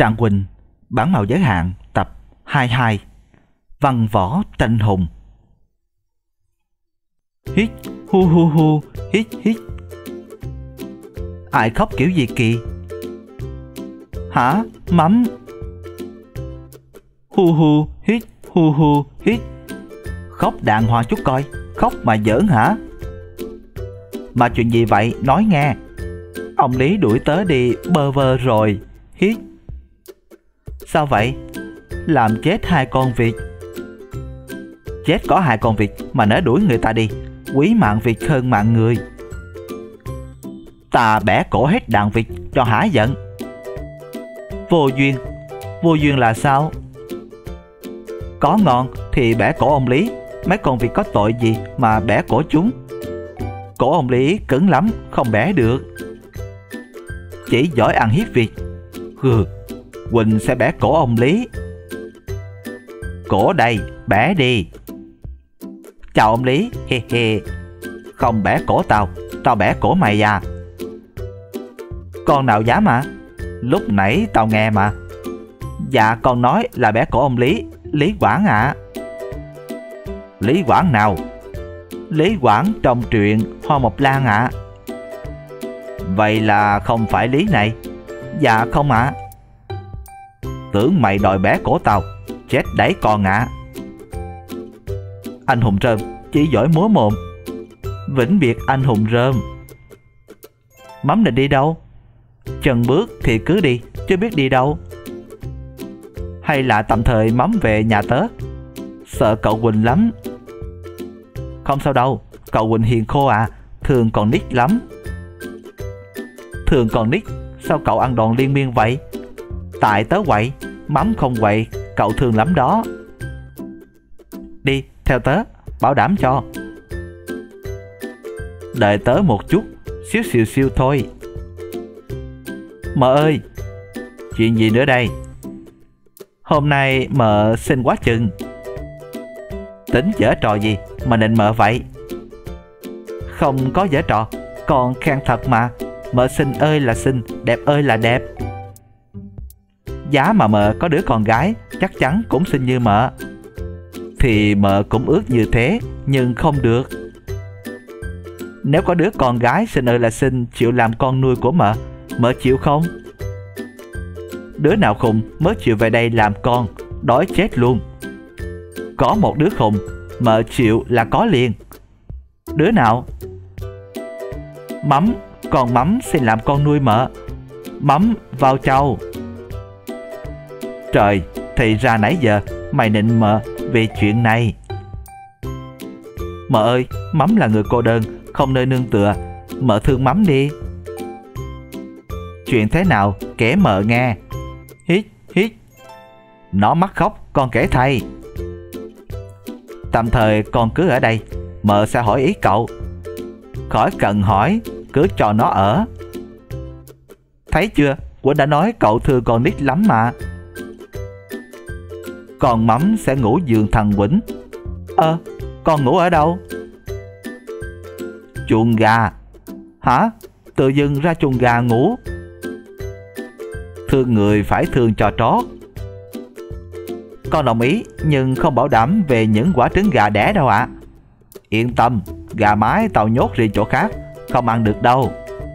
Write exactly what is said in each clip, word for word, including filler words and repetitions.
Trạng Huynh, bản mạo giới hạn, tập hai mươi hai. Văn võ tranh hùng. Hít hu hu hu, hít hít. Ai khóc kiểu gì kì? Hả? Mắm. Hu hu hít, hu hu hít. Khóc đàng hoàng chút coi, khóc mà giỡn hả? Mà chuyện gì vậy, nói nghe. Ông Lý đuổi tớ đi bơ vơ rồi. Hít. Sao vậy? Làm chết hai con vịt. Chết có hai con vịt mà nỡ đuổi người ta đi. Quý mạng vịt hơn mạng người. Ta bẻ cổ hết đàn vịt cho hả giận. Vô duyên. Vô duyên là sao? Có ngon thì bẻ cổ ông Lý. Mấy con vịt có tội gì mà bẻ cổ chúng? Cổ ông Lý cứng lắm, không bẻ được. Chỉ giỏi ăn hiếp vịt. Hừ, Huỳnh sẽ bẻ cổ ông Lý. Cổ đây, bẻ đi. Chào ông Lý, he he. Không bẻ cổ tao, tao bẻ cổ mày à. Con nào dám à? Lúc nãy tao nghe mà. Dạ con nói là bẻ cổ ông Lý, Lý Quảng ạ. À. Lý Quảng nào? Lý Quảng trong truyện Hoa Mộc Lan ạ. À. Vậy là không phải Lý này? Dạ không ạ. À. Tưởng mày đòi bẻ cổ tao, chết đấy con ạ. À. Anh hùng rơm chỉ giỏi múa mồm. Vĩnh biệt anh hùng rơm. Mắm định đi đâu? Chân bước thì cứ đi, chứ biết đi đâu. Hay là tạm thời Mắm về nhà tớ? Sợ cậu Quỳnh lắm. Không sao đâu, cậu Quỳnh hiền khô à. Thường còn nít lắm. Thường còn nít, sao cậu ăn đòn liên miên vậy? Tại tớ quậy, Mắm không quậy, cậu thường lắm đó. Đi, theo tớ, bảo đảm cho. Đợi tớ một chút, xíu xìu xiu thôi. Mợ ơi. Chuyện gì nữa đây? Hôm nay mợ xinh quá chừng. Tính giở trò gì mà định mợ vậy? Không có giở trò, còn khen thật mà. Mợ xinh ơi là xinh, đẹp ơi là đẹp. Giá mà mợ có đứa con gái chắc chắn cũng xinh như mợ. Thì mợ cũng ước như thế, nhưng không được. Nếu có đứa con gái xinh ơi là xinh chịu làm con nuôi của mợ, mợ chịu không? Đứa nào khùng mới chịu về đây làm con, đói chết luôn. Có một đứa khùng, mợ chịu là có liền. Đứa nào? Mắm, con Mắm xin làm con nuôi mợ. Mắm vào châu. Trời, thì ra nãy giờ mày nịnh mợ về chuyện này. Mợ ơi, Mắm là người cô đơn, không nơi nương tựa. Mợ thương Mắm đi. Chuyện thế nào kể mợ nghe. Hít hít. Nó mắc khóc, con kể thay. Tạm thời con cứ ở đây, mợ sẽ hỏi ý cậu. Khỏi cần hỏi, cứ cho nó ở. Thấy chưa, Quỳnh đã nói cậu thương con nít lắm mà. Con Mắm sẽ ngủ giường thằng Quỳnh. Ơ, à, con ngủ ở đâu? Chuồng gà. Hả? Tự dưng ra chuồng gà ngủ? Thương người phải thương cho trót. Con đồng ý, nhưng không bảo đảm về những quả trứng gà đẻ đâu ạ. À. Yên tâm, gà mái tao nhốt riêng chỗ khác, không ăn được đâu.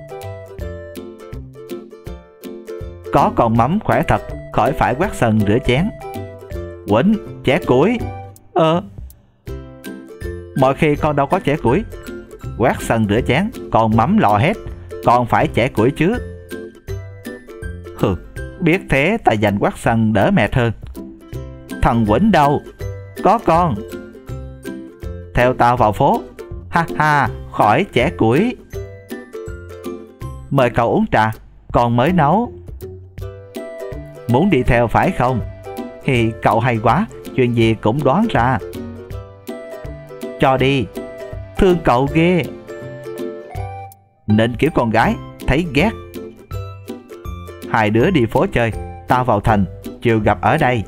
Có con Mắm khỏe thật, khỏi phải quét sân rửa chén. Quỳnh, chẻ củi. Ờ. Mọi khi con đâu có chẻ củi. Quét sân rửa chén, còn Mắm lò hết, còn phải chẻ củi chứ. Hừ, biết thế ta dành quét sân đỡ mệt hơn. Thằng Quỳnh đâu? Có con. Theo tao vào phố. Ha ha, khỏi chẻ củi. Mời cậu uống trà, con mới nấu. Muốn đi theo phải không? Thì cậu hay quá, chuyện gì cũng đoán ra. Cho đi. Thương cậu ghê. Nên kiểu con gái, thấy ghét. Hai đứa đi phố chơi, tao vào thành, chiều gặp ở đây.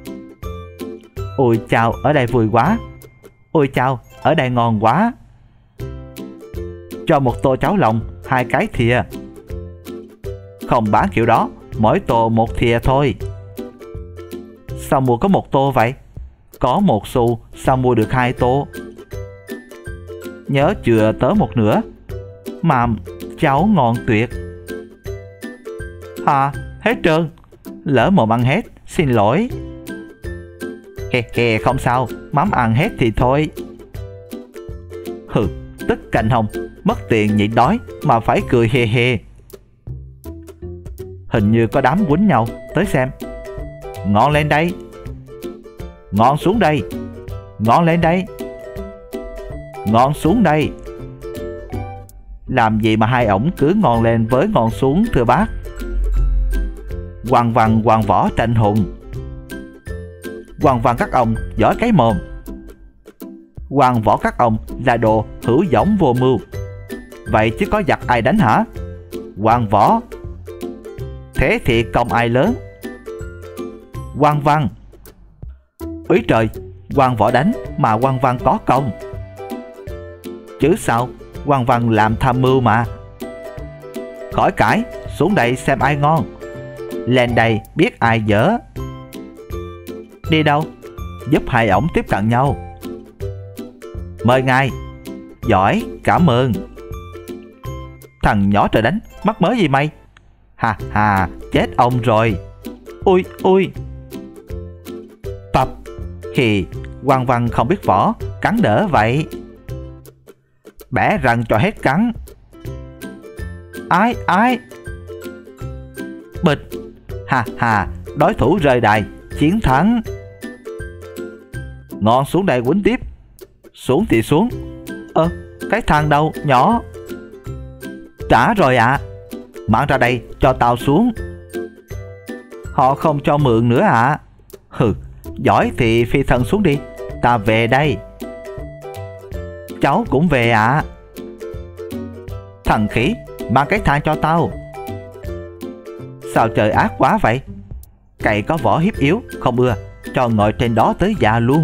Ôi chao, ở đây vui quá. Ôi chao, ở đây ngon quá. Cho một tô cháo lòng, hai cái thìa. Không bán kiểu đó, mỗi tô một thìa thôi. Sao mua có một tô vậy? Có một xu, sao mua được hai tô? Nhớ chừa tớ một nửa. Mà cháo ngon tuyệt. À, hết trơn. Lỡ mồm ăn hết, xin lỗi. He he, không sao, mắm ăn hết thì thôi. Hừ, tức cành hồng, mất tiền nhịn đói mà phải cười he he. Hình như có đám quýnh nhau, tới xem. Ngon lên đây. Ngon xuống đây. Ngon lên đây. Ngon xuống đây. Làm gì mà hai ổng cứ ngon lên với ngon xuống thưa bác? Quằn vằn quằn võ tranh hùng. Quằn vằn các ông giỏi cái mồm. Quằn võ các ông là đồ hữu dõng vô mưu. Vậy chứ có giặc ai đánh hả? Quằn võ. Thế thì công ai lớn? Quằn vằn. Úi trời, quằn võ đánh mà quằn vằn có công. Chứ sao, quằn vằn làm tham mưu mà. Khỏi cãi, xuống đây xem ai ngon. Lên đây biết ai dở. Đi đâu? Giúp hai ổng tiếp cận nhau. Mời ngài. Giỏi, cảm ơn. Thằng nhỏ trời đánh, mắc mớ gì mày? Hà hà, chết ông rồi. Ui ui. Tập. Thì quằn vằn không biết võ, cắn đỡ vậy. Bẻ răng cho hết cắn. Ai ai. Bịch. Hà hà, đối thủ rơi đài, chiến thắng. Ngon xuống đây quýnh tiếp. Xuống thì xuống. Ơ, cái thằng đâu, nhỏ. Trả rồi ạ. À. Mang ra đây, cho tao xuống. Họ không cho mượn nữa ạ. À. Hừ, giỏi thì phi thân xuống đi. Ta về đây. Cháu cũng về ạ. À. Thằng khỉ, mang cái thang cho tao. Sao trời ác quá vậy? Cậy có vỏ hiếp yếu, không ưa, cho ngồi trên đó tới già luôn.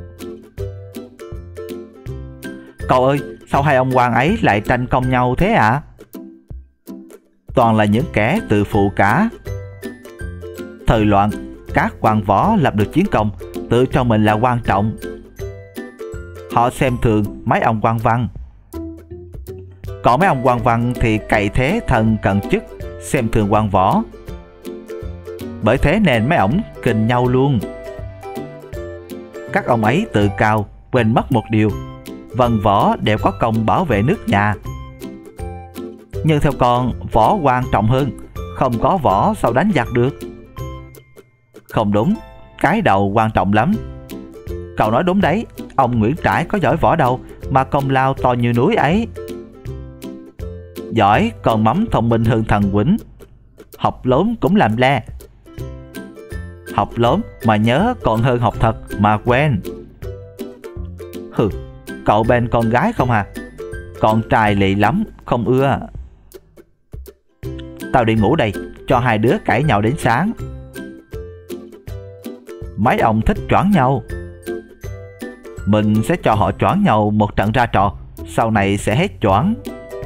Cậu ơi, sao hai ông quan ấy lại tranh công nhau thế ạ? À? Toàn là những kẻ tự phụ cả. Thời loạn, các quan võ lập được chiến công, tự cho mình là quan trọng. Họ xem thường mấy ông quan văn. Còn mấy ông quan văn thì cậy thế thần cận chức, xem thường quan võ. Bởi thế nên mấy ổng kình nhau luôn. Các ông ấy tự cao, quên mất một điều: văn võ đều có công bảo vệ nước nhà. Nhưng theo con, võ quan trọng hơn. Không có võ sao đánh giặc được? Không đúng, cái đầu quan trọng lắm. Cậu nói đúng đấy. Ông Nguyễn Trãi có giỏi võ đâu mà công lao to như núi ấy. Giỏi còn mắm thông minh hơn thằng Quýnh. Học lốm cũng làm le. Học lốm mà nhớ còn hơn học thật mà quên. Hừ, cậu bên con gái không à? Con trai lì lắm, không ưa. Tao đi ngủ đây, cho hai đứa cãi nhau đến sáng. Mấy ông thích choáng nhau. Mình sẽ cho họ choáng nhau một trận ra trò, sau này sẽ hết choáng.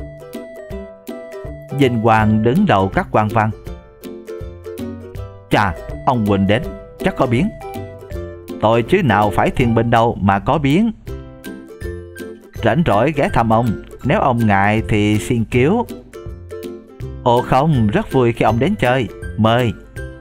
Vinh Quang đứng đầu các quan văn. Chà, ông Quỳnh đến, chắc có biến. Tôi chứ nào phải thiên binh đâu mà có biến. Rảnh rỗi ghé thăm ông, nếu ông ngại thì xin cứu. Ồ không, rất vui khi ông đến chơi, mời.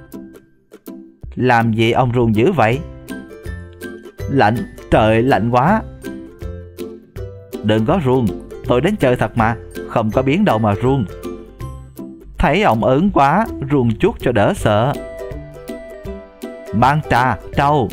Làm gì ông run dữ vậy? Lạnh, trời lạnh quá. Đừng có run, tôi đến chơi thật mà, không có biến đâu mà run. Thấy ông ớn quá, run chút cho đỡ sợ. Mang trà, trâu.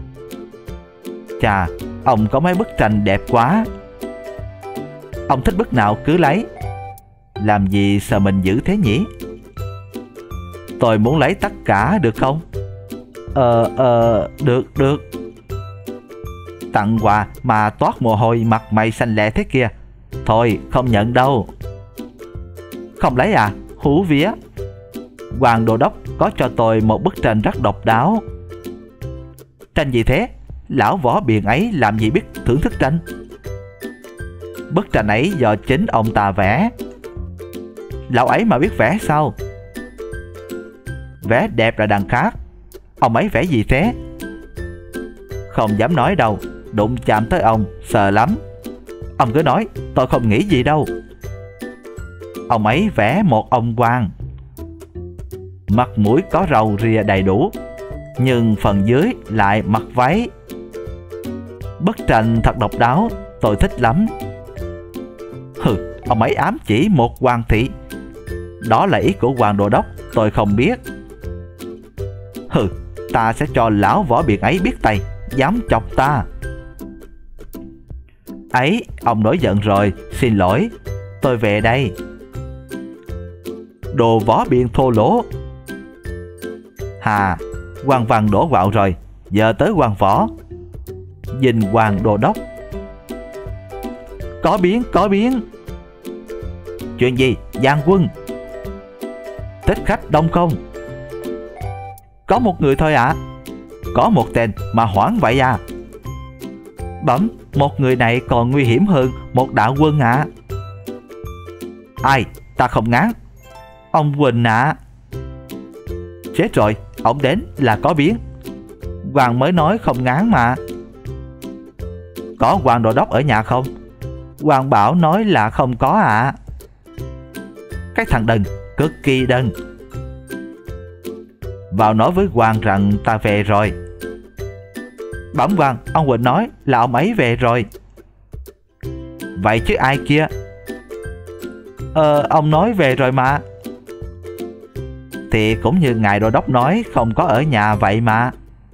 Chà, ông có mấy bức tranh đẹp quá. Ông thích bức nào cứ lấy. Làm gì sợ mình dữ thế nhỉ? Tôi muốn lấy tất cả được không? Ờ, ờ, được, được. Tặng quà mà toát mồ hôi mặt mày xanh lẹ thế kia. Thôi, không nhận đâu. Không lấy à? Hú vía. Hoàng Đô Đốc có cho tôi một bức tranh rất độc đáo. Tranh gì thế? Lão võ biền ấy làm gì biết thưởng thức tranh. Bức tranh ấy do chính ông ta vẽ. Lão ấy mà biết vẽ sao? Vẽ đẹp là đằng khác. Ông ấy vẽ gì thế? Không dám nói đâu, đụng chạm tới ông sợ lắm. Ông cứ nói, tôi không nghĩ gì đâu. Ông ấy vẽ một ông quan, mặt mũi có râu ria đầy đủ, nhưng phần dưới lại mặc váy. Bức tranh thật độc đáo, tôi thích lắm. Hừ, ông ấy ám chỉ một hoàng thị. Đó là ý của Hoàng Đô Đốc, tôi không biết. Hừ, ta sẽ cho lão võ biện ấy biết tay, dám chọc ta. Ấy, ông nổi giận rồi, xin lỗi, tôi về đây. Đồ võ biện thô lỗ. Hà, Quan Văn đổ quạo rồi, giờ tới Quan Võ. Dình Hoàng Đô Đốc. Có biến, có biến. Chuyện gì, Giang quân? Thích khách đông không? Có một người thôi ạ. À? Có một tên mà hoảng vậy à? Bẩm, một người này còn nguy hiểm hơn một đạo quân ạ. À. Ai? Ta không ngán. Ông Quỳnh ạ. À. Chết rồi, ông đến là có biến. Hoàng mới nói không ngán mà. Có Hoàng Đô Đốc ở nhà không? Hoàng bảo nói là không có ạ. À. Cái thằng đần, cực kỳ đần. Vào nói với Hoàng rằng ta về rồi. Bẩm Hoàng, ông Quỳnh nói là ông ấy về rồi. Vậy chứ ai kia? Ờ, ông nói về rồi mà. Thì cũng như ngài Đô Đốc nói không có ở nhà vậy mà.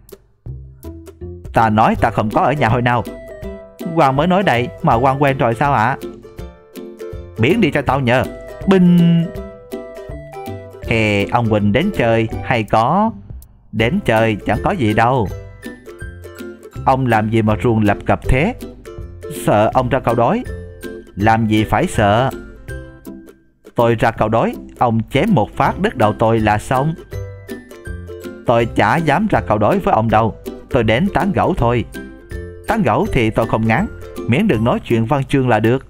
Ta nói ta không có ở nhà hồi nào? Hoàng mới nói đây mà Hoàng quen rồi sao ạ? À? Biến đi cho tao nhờ. Binh. Hè, ông Quỳnh đến chơi hay có? Đến chơi chẳng có gì đâu. Ông làm gì mà ruồng lập cập thế? Sợ ông ra câu đối. Làm gì phải sợ. Tôi ra câu đối, ông chém một phát đứt đầu tôi là xong. Tôi chả dám ra câu đối với ông đâu. Tôi đến tán gẫu thôi. Tán gẫu thì tôi không ngán, miễn đừng nói chuyện văn chương là được.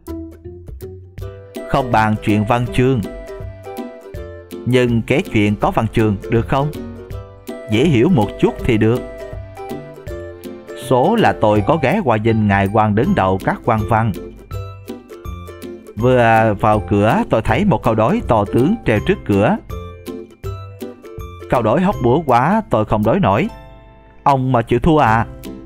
Không bàn chuyện văn chương, nhưng kể chuyện có văn chương được không? Dễ hiểu một chút thì được. Số là tôi có ghé qua dinh ngài Hoàng đứng đầu các quan văn. Vừa vào cửa tôi thấy một câu đối to tướng treo trước cửa. Câu đối hóc búa quá, tôi không đối nổi. Ông mà chịu thua à?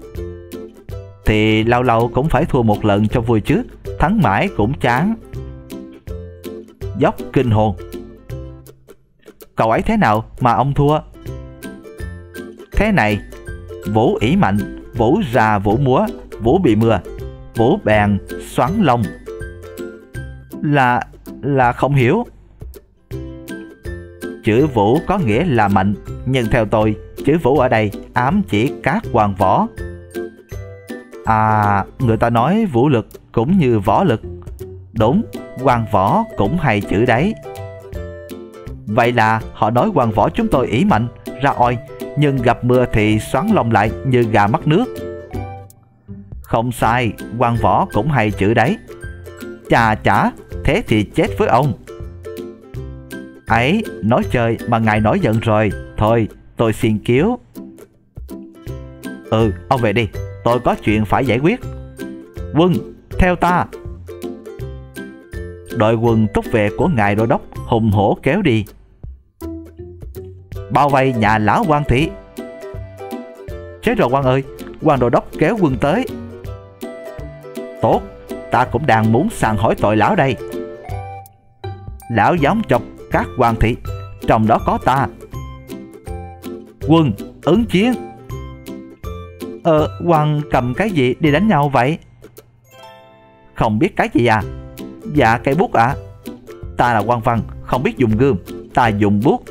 Thì lâu lâu cũng phải thua một lần cho vui chứ, thắng mãi cũng chán. Dốc kinh hồn. Cậu ấy thế nào mà ông thua? Thế này, vũ ỷ mạnh, vũ ra vũ múa, vũ bị mưa, vũ bèn xoắn lông. Là... là không hiểu. Chữ vũ có nghĩa là mạnh, nhưng theo tôi, chữ vũ ở đây ám chỉ các quan võ. À, người ta nói vũ lực cũng như võ lực. Đúng, quan võ cũng hay chữ đấy. Vậy là họ nói quan võ chúng tôi ỷ mạnh, ra oi, nhưng gặp mưa thì xoắn lông lại như gà mắc nước. Không sai, quan võ cũng hay chữ đấy. Chà chả, thế thì chết với ông. Ấy, nói chơi mà ngài nổi giận rồi. Thôi, tôi xin cứu. Ừ, ông về đi, tôi có chuyện phải giải quyết. Quân, theo ta. Đội quân túc vệ của ngài Đô Đốc hùng hổ kéo đi. Bao vây nhà lão Quan thị. Chết rồi Quan ơi, Quan Đô Đốc kéo quân tới. Tốt, ta cũng đang muốn sàng hỏi tội lão đây. Lão dám chọc các Quan thị, trong đó có ta. Quân, ứng chiến. Ờ, Quan cầm cái gì đi đánh nhau vậy? Không biết cái gì à? Dạ, cây bút ạ. À? Ta là quan văn, không biết dùng gươm, ta dùng bút.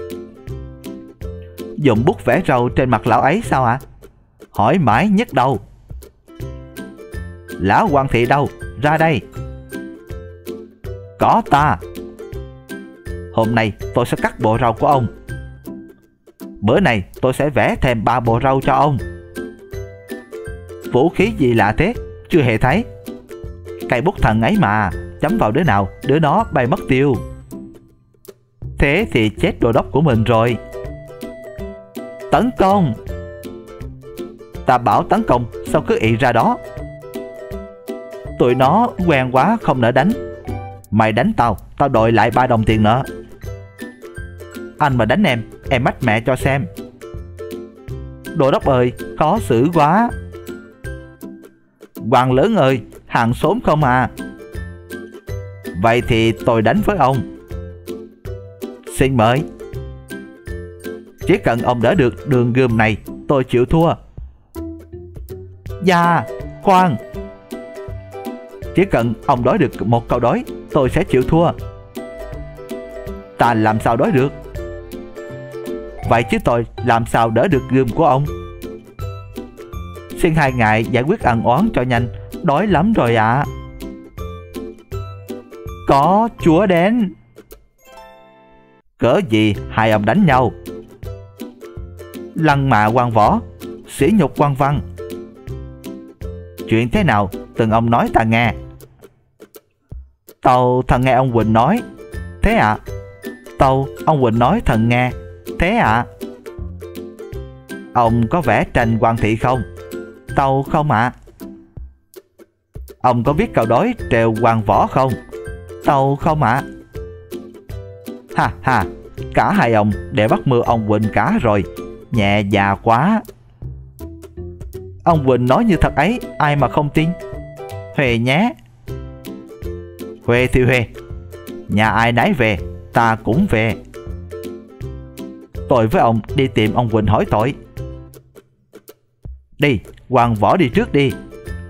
Dùng bút vẽ râu trên mặt lão ấy sao ạ? À? Hỏi mãi nhức đầu. Lão Quan thị đâu? Ra đây. Có ta. Hôm nay tôi sẽ cắt bộ râu của ông. Bữa này tôi sẽ vẽ thêm ba bộ râu cho ông. Vũ khí gì lạ thế? Chưa hề thấy. Cây bút thần ấy mà, chấm vào đứa nào, đứa nó bay mất tiêu. Thế thì chết đô đốc của mình rồi. Tấn công! Ta bảo tấn công, sao cứ ị ra đó? Tụi nó quen quá không nỡ đánh. Mày đánh tao, tao đòi lại ba đồng tiền nữa. Anh mà đánh em, em mách mẹ cho xem. Đô đốc ơi, khó xử quá. Quan lớn ơi, hàng xóm không à? Vậy thì tôi đánh với ông. Xin mời. Chỉ cần ông đỡ được đường gươm này, tôi chịu thua. Dạ, khoan. Chỉ cần ông đói được một câu đói, tôi sẽ chịu thua. Ta làm sao đói được? Vậy chứ tôi làm sao đỡ được gươm của ông? Xin hai ngài giải quyết ân oán cho nhanh, đói lắm rồi ạ. À. Có chúa đến. Cỡ gì hai ông đánh nhau? Lăng mạ quan võ, sỉ nhục quan văn. Chuyện thế nào từng ông nói ta nghe. Tàu thần nghe ông Quỳnh nói. Thế ạ? À? Tàu ông Quỳnh nói thần nghe. Thế ạ? À? Ông có vẽ tranh quan thị không? Tàu không ạ. À? Ông có viết câu đối treo quan võ không? Tàu không ạ. À? Ha ha, cả hai ông đều bắt mưu ông Quỳnh cả rồi. Nhẹ dạ quá. Ông Quỳnh nói như thật ấy, ai mà không tin. Huệ nhé. Huệ thì Huệ, nhà ai nấy về, ta cũng về. Tôi với ông đi tìm ông Quỳnh hỏi tội. Đi, quan võ đi trước đi.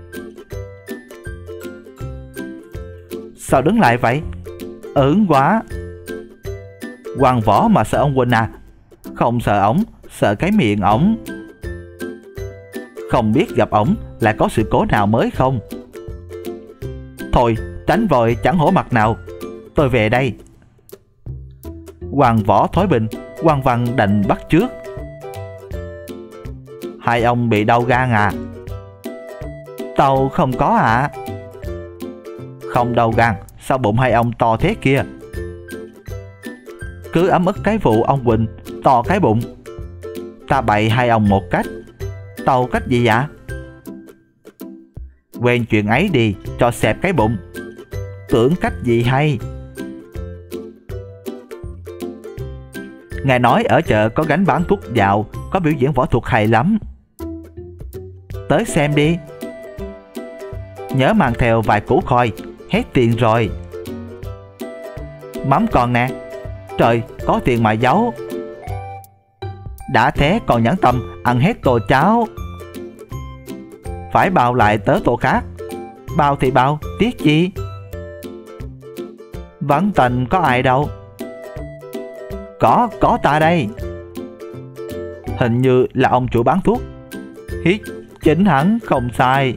Sao đứng lại vậy? Ớn quá. Quan võ mà sợ ông Quỳnh à? Không sợ ổng, sợ cái miệng ổng. Không biết gặp ổng lại có sự cố nào mới không? Thôi, tránh vội chẳng hổ mặt nào. Tôi về đây. Quan võ thối bình, quan văn đành bắt trước. Hai ông bị đau gan à? Tao không có ạ. À. Không đau gan, sao bụng hai ông to thế kia? Cứ ấm ức cái vụ ông Quỳnh to cái bụng. Ta bày hai ông một cách. Tao cách gì ạ? Quên chuyện ấy đi, cho xẹp cái bụng. Tưởng cách gì hay. Ngài nói ở chợ có gánh bán thuốc dạo, có biểu diễn võ thuật hay lắm. Tới xem đi. Nhớ mang theo vài củ khoai, hết tiền rồi. Mắm còn nè. Trời, có tiền mà giấu. Đã thế còn nhẫn tâm ăn hết tô cháo. Phải bao lại tớ tô khác. Bao thì bao, tiếc chi. Vẫn tình có ai đâu. Có, có ta đây. Hình như là ông chủ bán thuốc. Hít, chính hẳn không sai.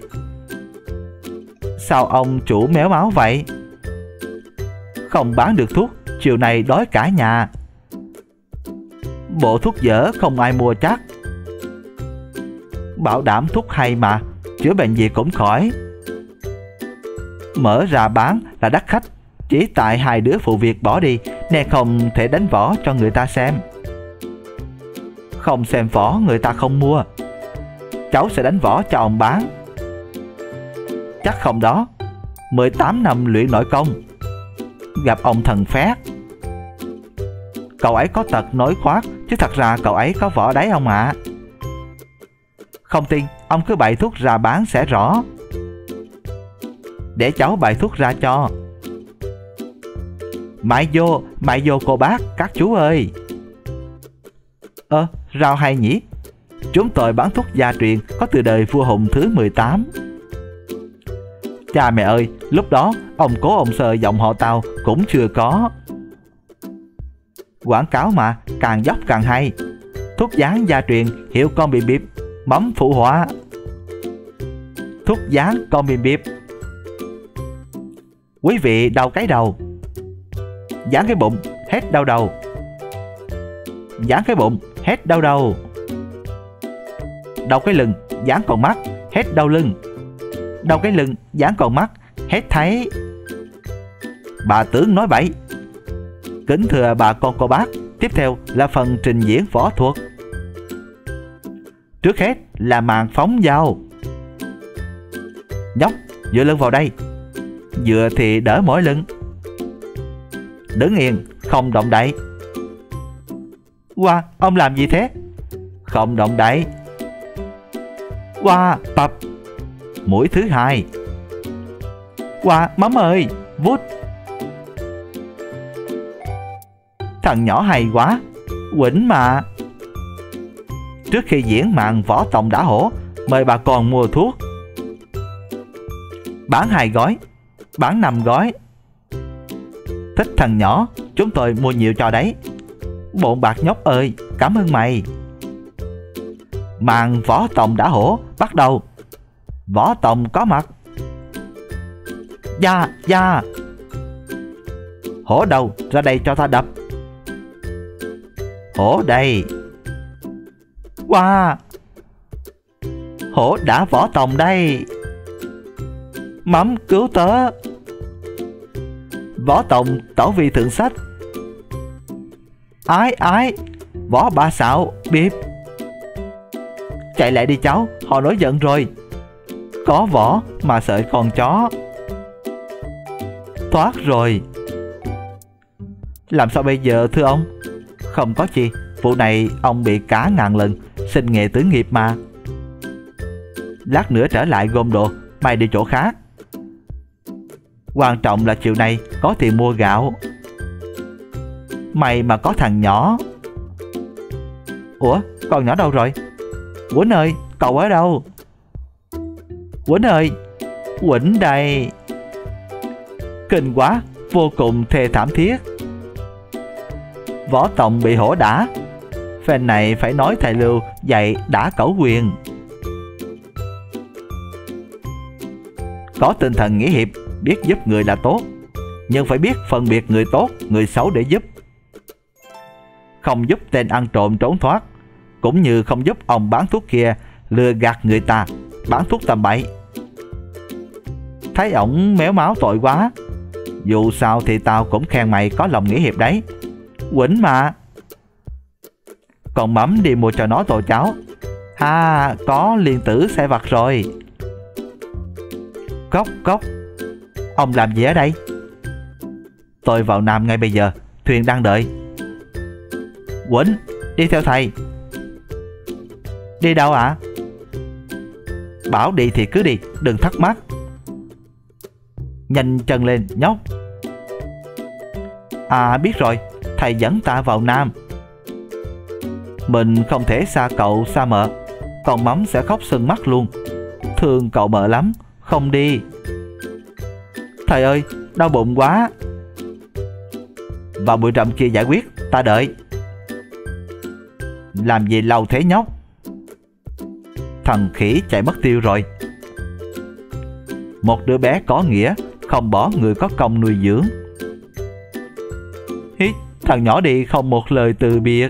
Sao ông chủ méo máu vậy? Không bán được thuốc, chiều nay đói cả nhà. Bộ thuốc dở không ai mua chắc. Bảo đảm thuốc hay mà, chữa bệnh gì cũng khỏi. Mở ra bán là đắt khách. Chỉ tại hai đứa phụ việc bỏ đi nên không thể đánh võ cho người ta xem. Không xem võ người ta không mua. Cháu sẽ đánh võ cho ông bán. Chắc không đó. mười tám năm luyện nội công. Gặp ông thần phét. Cậu ấy có tật nói khoác, chứ thật ra cậu ấy có võ đấy ông ạ. À. Không tin, ông cứ bày thuốc ra bán sẽ rõ. Để cháu bày thuốc ra cho. Mãi vô, mãi vô cô bác, các chú ơi. Ơ, à, rau hay nhỉ? Chúng tôi bán thuốc gia truyền có từ đời vua Hùng thứ mười tám. Cha mẹ ơi, lúc đó ông cố ông Sơ dòng họ Tàu cũng chưa có. Quảng cáo mà, càng dốc càng hay. Thuốc dán gia truyền hiệu con bị bịp, mắm phụ họa. Thuốc dán con bị bịp. Quý vị đau cái đầu. Dán cái bụng, hết đau đầu. Dán cái bụng, hết đau đầu. Đau cái lưng, dán còn mắt, hết đau lưng. Đau cái lưng, dán còn mắt, hết thấy. Bà tướng nói bậy. Kính thưa bà con cô bác, tiếp theo là phần trình diễn võ thuật. Trước hết là màn phóng dao. Nhóc, dựa lưng vào đây. Dựa thì đỡ mỏi lưng. Đứng yên, không động đậy. Wow, ông làm gì thế? Không động đậy. Wow, tập. Mũi thứ hai. Wow, Mắm ơi, vút. Thằng nhỏ hay quá, quỉnh mà. Trước khi diễn màn võ tòng đả hổ, mời bà con mua thuốc. Bán hai gói, bán năm gói. Thích thằng nhỏ, chúng tôi mua nhiều cho đấy. Bộn bạc nhóc ơi, cảm ơn mày. Màn võ tòng đả hổ bắt đầu. Võ tòng có mặt. Da, da. Hổ đâu, ra đây cho ta đập. Hổ đây. Wow. Hổ đã võ tòng đây. Mắm cứu tớ. Võ tòng tẩu vi thượng sách. Ái ái. Võ ba xạo bịp. Chạy lại đi cháu, họ nổi giận rồi. Có võ mà sợ con chó. Thoát rồi. Làm sao bây giờ thưa ông? Không có chi, vụ này ông bị cả ngàn lần, sinh nghề tử nghiệp mà. Lát nữa trở lại gom đồ, mày đi chỗ khác. Quan trọng là chiều nay có tiền mua gạo. Mày mà có thằng nhỏ. Ủa, con nhỏ đâu rồi? Quýnh ơi, cậu ở đâu? Quýnh ơi, Quýnh đây. Kinh quá, vô cùng thê thảm thiết. Võ tòng bị hổ đả. Phen này phải nói thầy Lưu dạy đả cẩu quyền. Có tinh thần nghĩa hiệp, biết giúp người là tốt, nhưng phải biết phân biệt người tốt, người xấu để giúp. Không giúp tên ăn trộm trốn thoát, cũng như không giúp ông bán thuốc kia lừa gạt người ta, bán thuốc tầm bậy. Thấy ổng méo máu tội quá. Dù sao thì tao cũng khen mày có lòng nghĩa hiệp đấy. Quýnh mà. Còn Mắm đi mua cho nó tô cháo. À, có liên tử xe vặt rồi. Cốc cốc. Ông làm gì ở đây? Tôi vào Nam ngay bây giờ, thuyền đang đợi. Quýnh, đi theo thầy. Đi đâu ạ? À? Bảo đi thì cứ đi, đừng thắc mắc. Nhanh chân lên nhóc. À biết rồi, thầy dẫn ta vào Nam. Mình không thể xa cậu xa mợ, còn Mắm sẽ khóc sưng mắt luôn. Thương cậu mợ lắm, không đi. Thầy ơi, đau bụng quá. Vào buổi rậm kia giải quyết, ta đợi. Làm gì lâu thế nhóc? Thằng khỉ chạy mất tiêu rồi. Một đứa bé có nghĩa, không bỏ người có công nuôi dưỡng. Hít, thằng nhỏ đi không một lời từ biệt.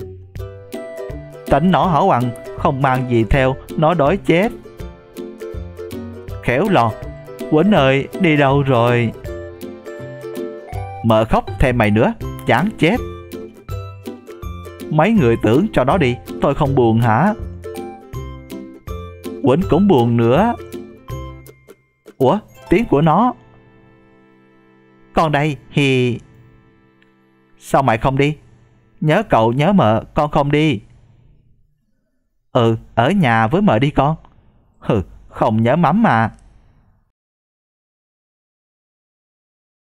Tánh nó hảo ăn, không mang gì theo, nó đói chết. Khéo lò. Quýnh ơi, đi đâu rồi? Mợ khóc thêm mày nữa, chán chết. Mấy người tưởng cho nó đi, tôi không buồn hả? Quýnh cũng buồn nữa. Ủa, tiếng của nó. Con đây thì... Sao mày không đi? Nhớ cậu nhớ mợ, con không đi. Ừ, ở nhà với mợ đi con. Hừ, không nhớ Mắm mà.